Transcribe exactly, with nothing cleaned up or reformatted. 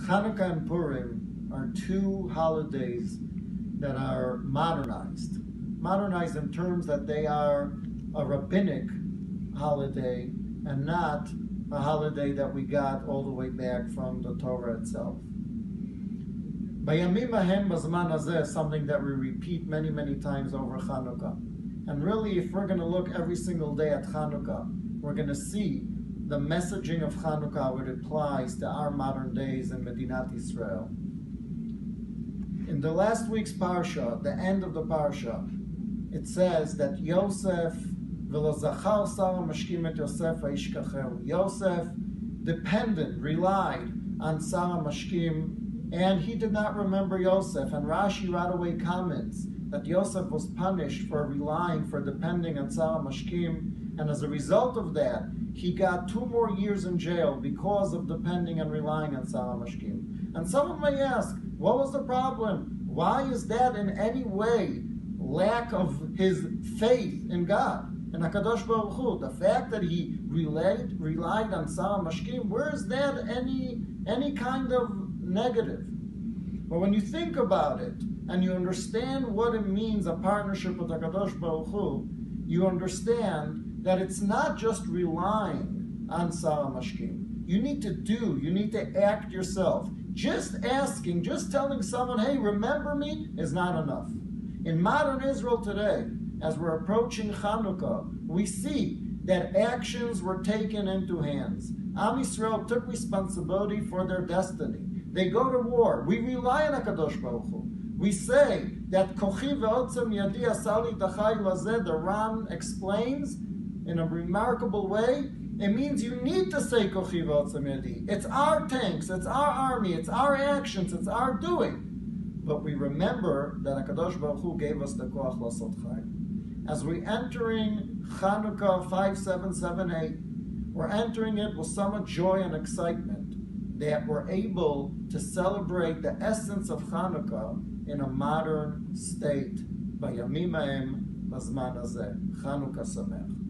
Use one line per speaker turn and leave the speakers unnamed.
Chanukah and Purim are two holidays that are modernized. Modernized in terms that they are a rabbinic holiday and not a holiday that we got all the way back from the Torah itself. Bayamim Ahem Bazman Hazeh is something that we repeat many, many times over Chanukah. And really, if we're going to look every single day at Chanukah, we're going to see the messaging of Chanukah, how it applies to our modern days in Medinat Israel. In the last week's Parsha, the end of the Parsha, it says that Yosef, V'lo Sarah mashkim et Yosef ha'ishkacheru. Yosef depended, relied on Sarah Mashkim, and he did not remember Yosef. And Rashi right away comments that Yosef was punished for relying, for depending on Sarah Mashkim, and as a result of that, he got two more years in jail because of depending and relying on Sarah Mashkim. And someone may ask, what was the problem? Why is that in any way lack of his faith in God? And HaKadosh Baruch Hu, the fact that he relied, relied on Sarah Mashkim, where is that any, any kind of negative? But when you think about it, and you understand what it means, a partnership with HaKadosh Baruch Hu, you understand that it's not just relying on Sarah Mashkim. You need to do, you need to act yourself. Just asking, just telling someone, hey, remember me, is not enough. In modern Israel today, as we're approaching Chanukah, we see that actions were taken into hands. Am Yisrael took responsibility for their destiny. They go to war. We rely on HaKadosh Baruch Hu. We say that Kochi ve'otzem yadi asali dachai lazeh, the Ram explains in a remarkable way, it means you need to say Kochi ve'otzem yadi. It's our tanks, it's our army, it's our actions, it's our doing. But we remember that HaKadosh Baruch Hu gave us the koach lasot chai. As we're entering Chanukah five seven seven eight, we're entering it with so much joy and excitement that we're able to celebrate the essence of Chanukah in a modern state. Bayamim Haem Bazman Hazeh. Chanukah Sameach.